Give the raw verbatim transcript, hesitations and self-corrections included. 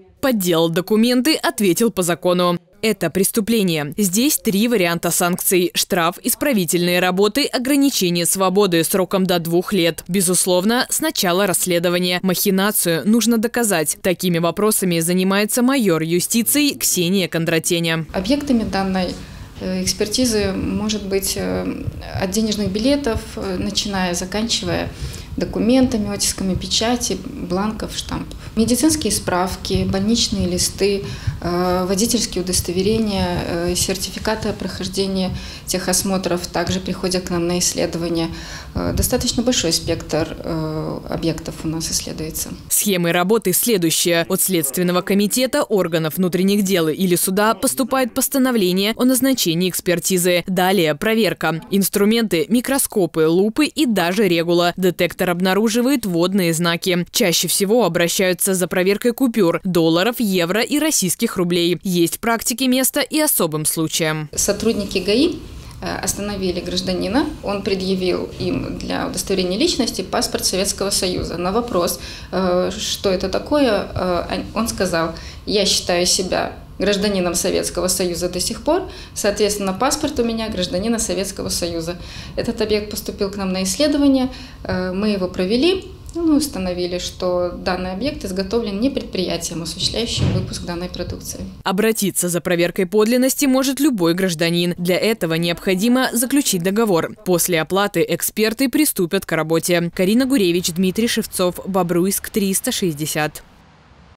Подделал документы, ответил по закону. Это преступление. Здесь три варианта санкций. Штраф, исправительные работы, ограничение свободы сроком до двух лет. Безусловно, сначала расследование. Махинацию нужно доказать. Такими вопросами занимается майор юстиции Ксения Кондратеня. Объектами данной экспертизы может быть от денежных билетов, начиная, заканчивая документами, оттисками печати, бланков, штампов. Медицинские справки, больничные листы, водительские удостоверения, сертификаты о прохождении техосмотров также приходят к нам на исследование. Достаточно большой спектр объектов у нас исследуется. Схемы работы следующие. От Следственного комитета, органов внутренних дел или суда поступает постановление о назначении экспертизы. Далее проверка. Инструменты, микроскопы, лупы и даже регула. Детектор обнаруживает водные знаки. Чаще всего обращаются за проверкой купюр – долларов, евро и российских рублей. Есть практики места и особым случаям. Сотрудники ГАИ остановили гражданина. Он предъявил им для удостоверения личности паспорт Советского Союза. На вопрос, что это такое, он сказал: «Я считаю себя гражданином Советского Союза до сих пор, соответственно, паспорт у меня гражданина Советского Союза». Этот объект поступил к нам на исследование, мы его провели. Мы установили, что данный объект изготовлен не предприятием, осуществляющим выпуск данной продукции. Обратиться за проверкой подлинности может любой гражданин. Для этого необходимо заключить договор. После оплаты эксперты приступят к работе. Карина Гуревич, Дмитрий Шевцов, Бобруйск, триста шестьдесят.